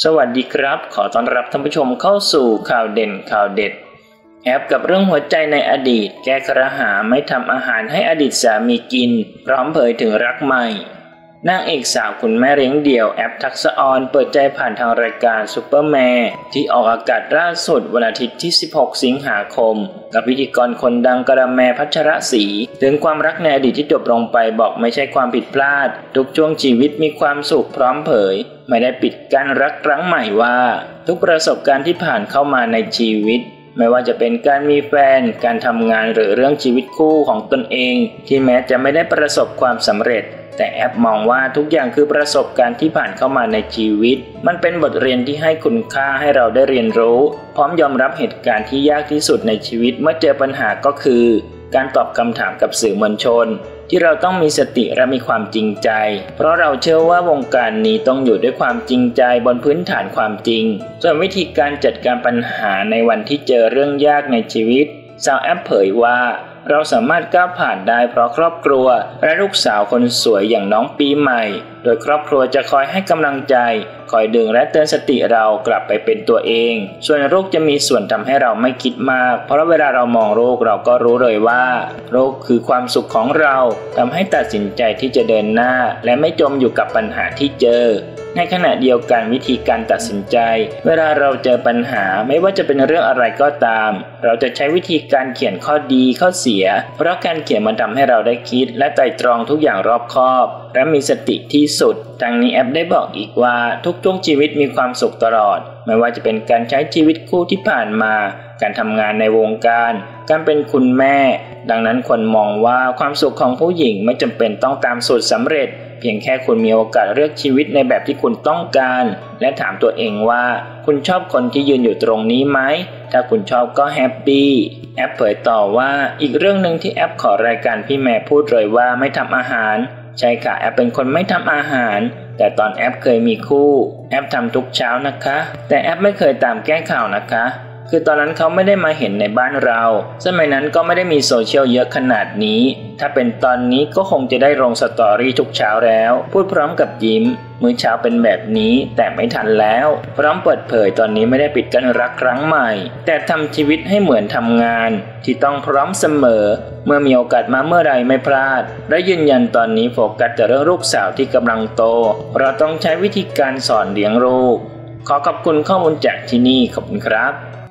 สวัสดีครับขอต้อนรับท่านผู้ชมเข้าสู่ข่าวเด่นข่าวเด็ดแอปกับเรื่องหัวใจในอดีตแก้กระหายไม่ทำอาหารให้อดีตสามีกินพร้อมเผยถึงรักใหม่นางเอกสาวคุณแม่เลี้ยงเดี่ยวแอปทักษะออนเปิดใจผ่านทางรายการซุปเปอร์แมร์ที่ออกอากาศล่าสุดวันอาทิตย์ที่16สิงหาคมกับพิธีกรคนดังกระแมพัชรศรีถึงความรักในอดีตที่จบลงไปบอกไม่ใช่ความผิดพลาดทุกช่วงชีวิตมีความสุขพร้อมเผยไม่ได้ปิดกั้นรักครั้งใหม่ว่าทุกประสบการณ์ที่ผ่านเข้ามาในชีวิตไม่ว่าจะเป็นการมีแฟนการทำงานหรือเรื่องชีวิตคู่ของตนเองที่แม้จะไม่ได้ประสบความสำเร็จแต่แอปมองว่าทุกอย่างคือประสบการณ์ที่ผ่านเข้ามาในชีวิตมันเป็นบทเรียนที่ให้คุณค่าให้เราได้เรียนรู้พร้อมยอมรับเหตุการณ์ที่ยากที่สุดในชีวิตเมื่อเจอปัญหาก็คือการตอบคำถามกับสื่อมวลชนที่เราต้องมีสติและมีความจริงใจเพราะเราเชื่อว่าวงการนี้ต้องอยู่ด้วยความจริงใจบนพื้นฐานความจริงส่วนวิธีการจัดการปัญหาในวันที่เจอเรื่องยากในชีวิตสาวแอปเผยว่าเราสามารถก้าวผ่านได้เพราะครอบครัวและลูกสาวคนสวยอย่างน้องปีใหม่โดยครอบครัวจะคอยให้กำลังใจคอยดึงและเตือนสติเรากลับไปเป็นตัวเองส่วนลูกจะมีส่วนทำให้เราไม่คิดมากเพราะเวลาเรามองลูกเราก็รู้เลยว่าลูกคือความสุขของเราทำให้ตัดสินใจที่จะเดินหน้าและไม่จมอยู่กับปัญหาที่เจอในขณะเดียวกันวิธีการตัดสินใจเวลาเราเจอปัญหาไม่ว่าจะเป็นเรื่องอะไรก็ตามเราจะใช้วิธีการเขียนข้อดีข้อเสียเพราะการเขียนมันทำให้เราได้คิดและไตร่ตรองทุกอย่างรอบคอบและมีสติที่สุดทางนี้แอปได้บอกอีกว่าทุกช่วงชีวิตมีความสุขตลอดไม่ว่าจะเป็นการใช้ชีวิตคู่ที่ผ่านมาการทำงานในวงการการเป็นคุณแม่ดังนั้นคนมองว่าความสุขของผู้หญิงไม่จำเป็นต้องตามสูตรสำเร็จเพียงแค่คุณมีโอกาสเลือกชีวิตในแบบที่คุณต้องการและถามตัวเองว่าคุณชอบคนที่ยืนอยู่ตรงนี้ไหมถ้าคุณชอบก็แฮปปี้แอปเผยต่อว่าอีกเรื่องนึงที่แอปขอรายการพี่แม่พูดเลยว่าไม่ทำอาหารใช่ค่ะแอปเป็นคนไม่ทำอาหารแต่ตอนแอปเคยมีคู่แอปทำทุกเช้านะคะแต่แอปไม่เคยตามแก้ข่าวนะคะคือตอนนั้นเขาไม่ได้มาเห็นในบ้านเราสมัยนั้นก็ไม่ได้มีโซเชียลเยอะขนาดนี้ถ้าเป็นตอนนี้ก็คงจะได้ลงสตอรี่ทุกเช้าแล้วพูดพร้อมกับยิ้มมื้อเช้าเป็นแบบนี้แต่ไม่ทันแล้วพร้อมเปิดเผยตอนนี้ไม่ได้ปิดกั้นรักครั้งใหม่แต่ทำชีวิตให้เหมือนทำงานที่ต้องพร้อมเสมอเมื่อมีโอกาสมาเมื่อไรไม่พลาดและยืนยันตอนนี้โฟกัสแต่เรื่องลูกสาวที่กำลังโตเราต้องใช้วิธีการสอนเลี้ยงลูกขอขอบคุณข้อมูลจากที่นี่ขอบคุณครับ